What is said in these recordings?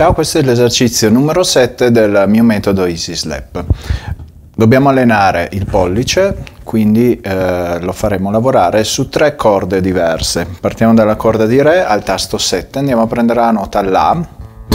Ciao, questo è l'esercizio numero 7 del mio metodo Easy Slap. Dobbiamo allenare il pollice, quindi lo faremo lavorare su 3 corde diverse. Partiamo dalla corda di Re al tasto 7, andiamo a prendere la nota La,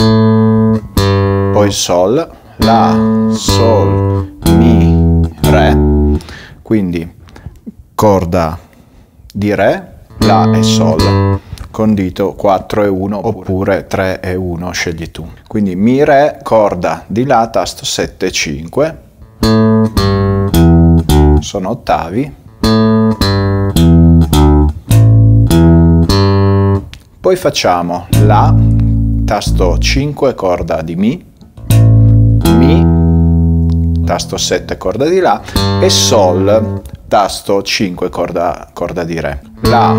poi Sol, La, Sol, Mi, Re, quindi corda di Re, La e Sol, con dito 4 e 1 oppure 3 e 1, scegli tu. Quindi Mi, Re, corda di La, tasto 7 e 5, sono ottavi, poi facciamo La, tasto 5, corda di Mi, Mi, tasto 7, corda di La, e Sol, tasto 5, corda di Re. La,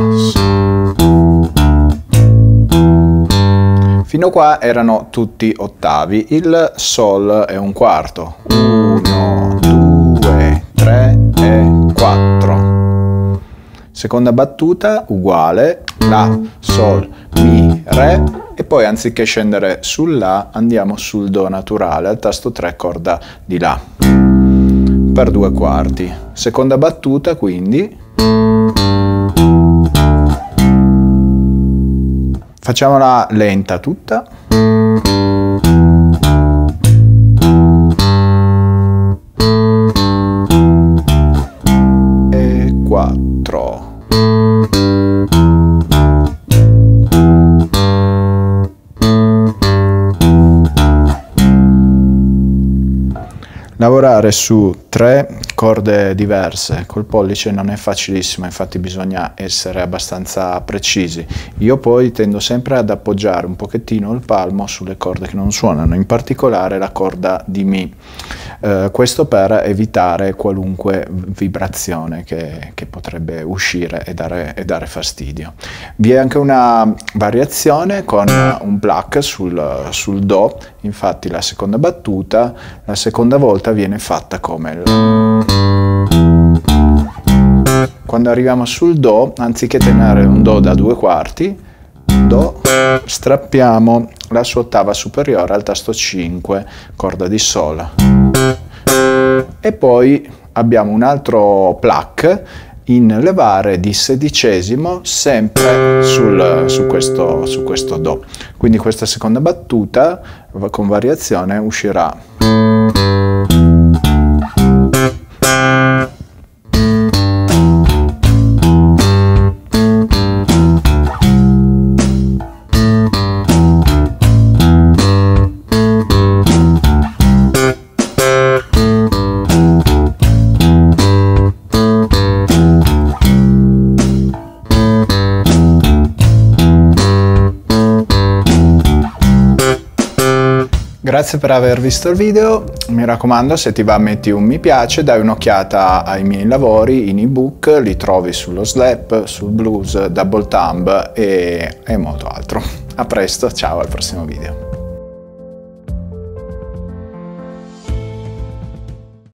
fino qua erano tutti ottavi, il Sol è un quarto, 1, 2, 3 e 4. Seconda battuta uguale, La, Sol, Mi, Re, e poi anziché scendere sul La andiamo sul Do naturale, al tasto 3, corda di La, per 2 quarti. Seconda battuta quindi, facciamola lenta tutta. E 4. Lavorare su 3 corde diverse col pollice non è facilissimo, infatti bisogna essere abbastanza precisi. Io poi tendo sempre ad appoggiare un pochettino il palmo sulle corde che non suonano, in particolare la corda di Mi. Questo per evitare qualunque vibrazione che potrebbe uscire e dare fastidio. Vi è anche una variazione con un pluck sul Do, infatti la seconda battuta, la seconda volta viene fatta come quando arriviamo sul Do, anziché tenere un Do da 2 quarti, Do, strappiamo la sua ottava superiore al tasto 5, corda di Sol, e poi abbiamo un altro pluck in levare di sedicesimo sempre su questo Do. Quindi questa seconda battuta con variazione uscirà. Grazie per aver visto il video, mi raccomando, se ti va metti un mi piace, dai un'occhiata ai miei lavori in ebook, li trovi sullo Slap, sul Blues, Double Thumb e molto altro. A presto, ciao, al prossimo video.